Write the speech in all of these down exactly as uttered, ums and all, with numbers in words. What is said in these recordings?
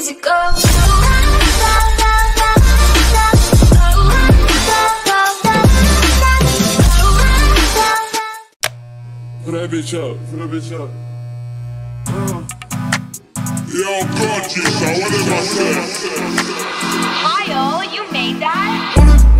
easy go. Put that bitch up, put that bitch up. Uh. Yo, gorgeous, I what am I saying? Kyle, you made that?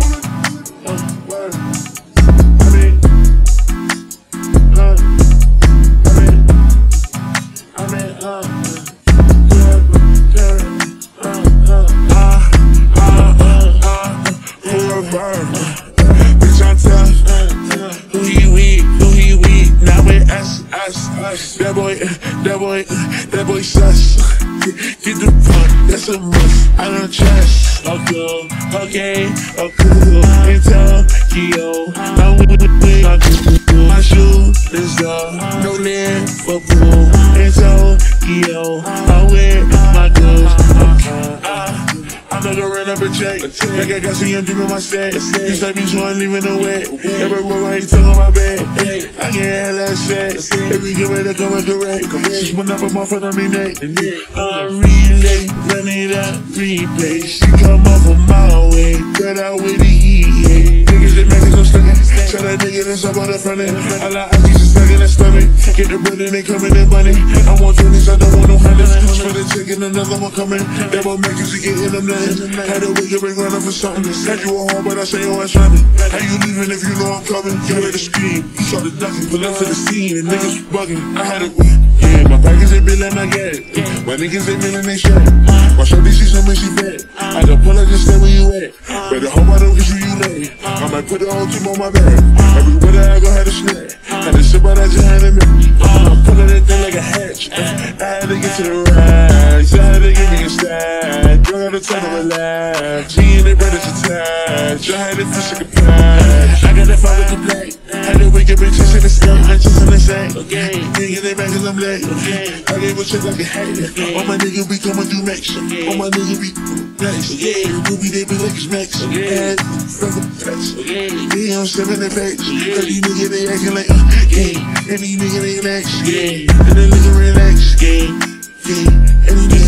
That boy, that boy, that boy sus. Get the pump, that's a must. I don't trust. Okay, okay, okay. In Tokyo, I'm with my my shoe is up, no lid for pool. In Tokyo, I'm with my goods. Okay, uh, I'm not gonna run up a check. Like I got some young people in my set. You start me so I'm leaving the wet. Every boy ain't tongue on my bed. I get hella sex. Every get ready to come and correct. She's one up a month on me neck. I'm relay, run it up, replay. She come off a mile way. Cut out with the heat. Niggas that make it so stuck. Tell that nigga that's up on the front end. I like I just stuck in the stomach. Get the bread and they coming in money. I want twenties, I don't want no hundreds. For the chicken, another one coming. That won't make you see getting them nothing. Had to wake up and run up for something. Had you a home, but I say, oh, I'm running. How you leaving if you know I'm coming? You heard the scream, you saw the ducking. Pull up to the scene and niggas bugging. I had a, yeah, my package ain't been I get it. My niggas ain't been in they shit. My shorty see something she bet. I don't pull her, just stay where you at. Better hope I don't get you, you late. I might put the whole team on my back. Everywhere I go, had a snack. Had to sip out that just had a minute. I'm pulling that thing like a hatch. I had to get to the rise. I had to give me a stack. Girl, had to tell her relax. She and they brothers attached. I had to fish like a patch. I got that fire with the black. Had to wake up and just in the sky. I just in the sack. Okay. Niggas they back cause I'm late. Okay. I gave a shit like a hater. All my niggas be coming through max. All my niggas be nice. Yeah. Ruby they be like it's max. Yeah. From the patch. Yeah. I'm seven and facts. thirty niggas they acting like uh, yeah. Any nigga they relax. Yeah. And the nigga relax. Yeah. Yeah. Any nigga